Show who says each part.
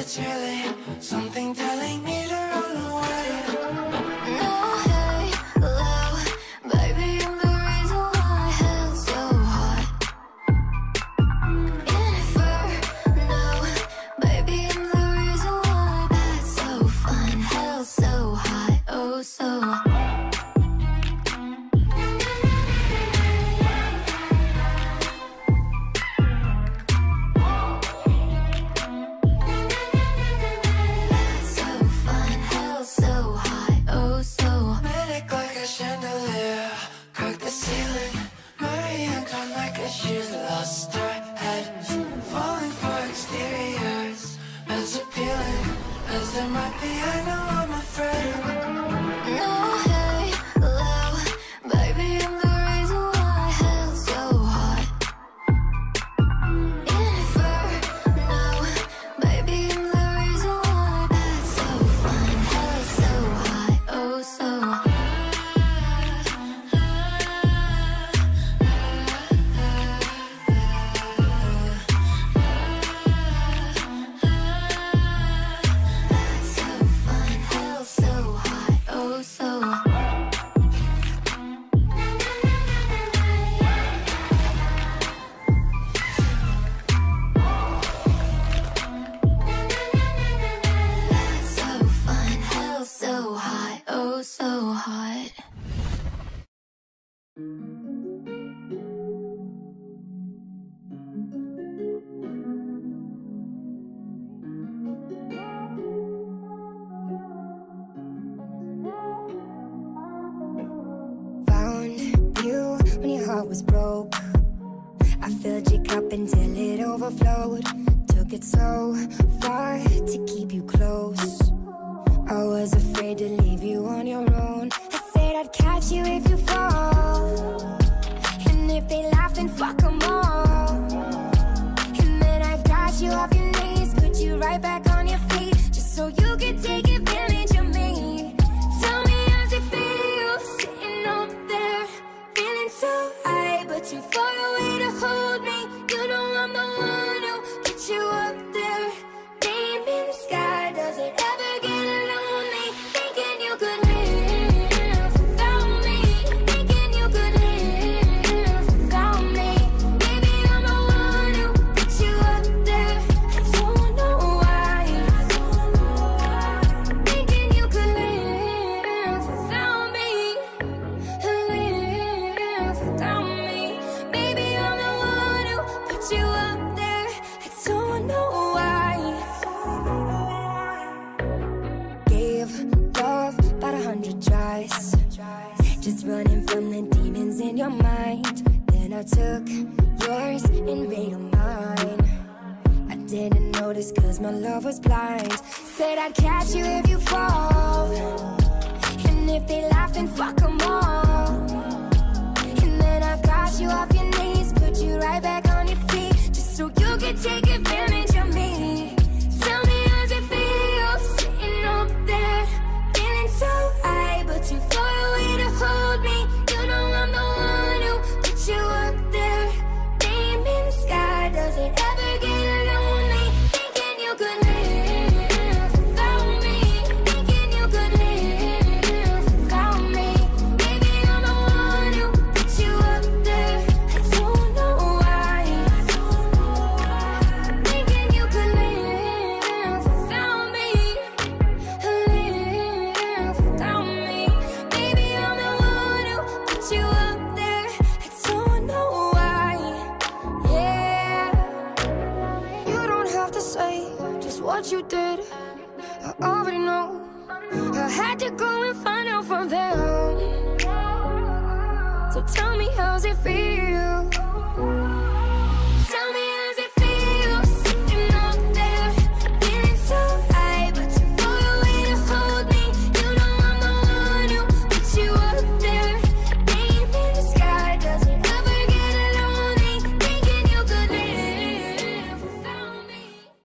Speaker 1: it's really something telling me to run away.
Speaker 2: No, hey, low, baby, I'm the reason why hell's so hot. Inferno, baby, I'm the reason why that's so fun. Hell's so hot, oh so hot.
Speaker 1: She's lost her head, falling for exteriors as appealing as there might be. I know I'm afraid.
Speaker 2: No, hey, low, baby, I'm the reason why hell's so hot. Inferno, baby, I'm the reason why that's so fun. Hell's so hot, oh so hot.
Speaker 3: Was broke. I filled your cup until it overflowed. Took it so far to keep you close. I was afraid to leave you on your own. I said I'd catch you if you fall, and if they laugh then fuck them all. And then I got you off your knees, put you right back on your feet, just so you could take advantage of me. Tell me how's it feel, sitting up there, feeling so high, but too far away to hold me. You know I'm the one who put you up there, name in the sky. Does it ever get lonely, thinking you could live without me, thinking you could live without me? Baby, I'm the one who put you up there. I don't know why, thinking you could live without me, live without me. Baby, I'm the one who put you up there. I don't know why. Gave love about 100 tries, just running from the demons in your mind. Then I took yours and made them mine. I didn't notice cause my love was blind. Said I'd catch you if you fall, and if they laugh then fuck them all. And then I got you off your knees, put you right back on your feet, just so you could take advantage of me. Tell me how's it feel, sitting up there, feeling so high, but too far away to hold me. You know I'm the one who put you up there, name in the sky. Does it ever get lonely, thinking you could live without me, thinking you could live without me? Baby, I'm the one who put you up there. I don't know why, thinking you could live without me, live without me. Baby, I'm the one who put you up there. I don't know why, yeah. You don't have to say just what you did, I already know. I had to go and find out from them. So tell me how's it feel,